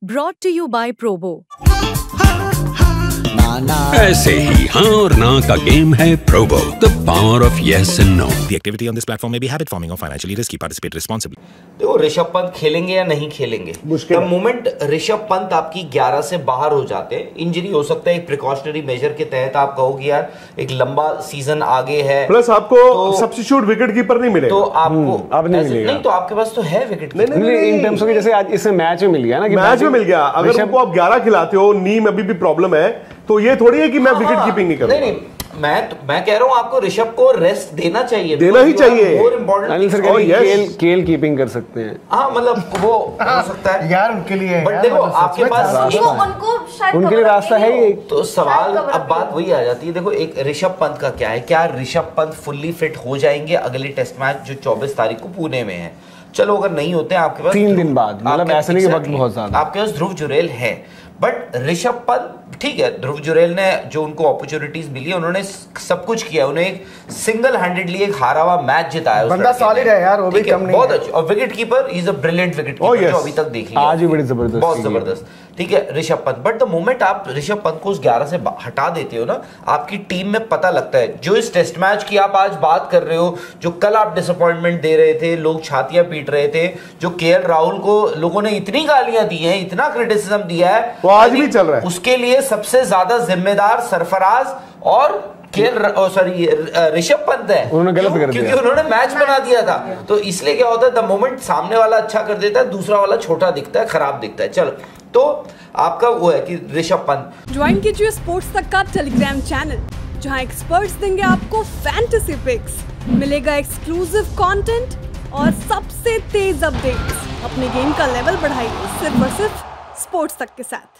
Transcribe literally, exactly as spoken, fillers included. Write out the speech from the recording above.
Brought to you by Probo. ऐसे ही हाँ और ना का गेम है Probo, the power of yes and no. The activity on this platform may be habit forming or financially risky. Participate responsibly. देखो ऋषभ पंत खेलेंगे या नहीं खेलेंगे, द मोमेंट ऋषभ पंत आपकी ग्यारह से बाहर हो जाते हैं, इंजरी हो सकता है, एक प्रिकॉशनरी मेजर के तहत आप कहोगे यार एक लंबा सीजन आगे है, प्लस आपको तो, सब्स्टिट्यूट विकेट कीपर नहीं मिलेगा, तो आपको अब नहीं मिलेगा। नहीं तो आपके पास तो है विकेट नहीं, नहीं, नहीं, इन टर्म्स ऑफ जैसे आज इस मैच में मिल गया ना कि मैच में मिल गया, अगर उनको आप ग्यारह खिलाते हो, नी में अभी भी प्रॉब्लम है, तो ये थोड़ी है कि मैं विकेट कीपिंग नहीं करूंगा। नहीं नहीं मैं तो, मैं कह रहा हूं आपको ऋषभ को रेस्ट देना चाहिए, देना ही चाहिए। मोर इंपॉर्टेंट केल केल कीपिंग कर सकते हैं। हाँ मतलब वो हो सकता है यार उनके लिए, बट देखो आपके पास उनको शायद उनके लिए रास्ता है ही। तो सवाल अब बात वही आ जाती है, देखो एक ऋषभ पंत का क्या है, क्या ऋषभ पंत फुल्ली फिट हो जाएंगे अगले टेस्ट मैच जो चौबीस तारीख को पुणे में है? चलो अगर नहीं होते हैं आपके पास तीन दिन बाद, मतलब ऐसे नहीं कि वक्त बहुत ज्यादा, आपके पास ध्रुव जुरेल है, बट ऋषभ पंत ठीक है, ध्रुव जुरेल ने जो उनको अपॉर्चुनिटीज मिली उन्होंने सब कुछ किया, उन्हें एक सिंगल हैंडेडली एक हारा हुआ मैच जिताया, बंदा सॉलिड है यार, वो भी कम नहीं बहुत है। अच्छा, और wicket keeper is a brilliant wicket keeper जो अभी तक देख लिया, आज भी बड़ी जबरदस्त, बहुत जबरदस्त, ठीक है Rishabh Pant. But the moment आप ऋषभ पंत को उस ग्यारह से हटा देते हो ना, आपकी टीम में पता लगता है, जो इस टेस्ट मैच की आप आज बात कर रहे हो, जो कल आप डिसअपॉइंटमेंट दे रहे थे, लोग छातियां पीट रहे थे, जो केएल राहुल को लोगों ने इतनी गालियां दी हैं, इतना क्रिटिसिज्म दिया है, वो आज भी चल रहा है, उसके लिए सबसे ज्यादा जिम्मेदार सरफराज और केएल सॉरी ऋषभ पंत है, उन्होंने गलत कर दिया क्योंकि उन्होंने मैच बना दिया था। तो इसलिए क्या होता है, द मोमेंट सामने वाला अच्छा कर देता है, दूसरा वाला छोटा दिखता है, खराब दिखता है। चलो तो आपका वो है कि ऋषभ पंत ज्वाइन कीजिए स्पोर्ट्स तक का टेलीग्राम चैनल, जहां एक्सपर्ट्स देंगे आपको फैंटेसी पिक्स, मिलेगा एक्सक्लूसिव कंटेंट और सबसे तेज अपडेट्स। अपने गेम का लेवल बढ़ाइए सिर्फ और सिर्फ स्पोर्ट्स तक के साथ।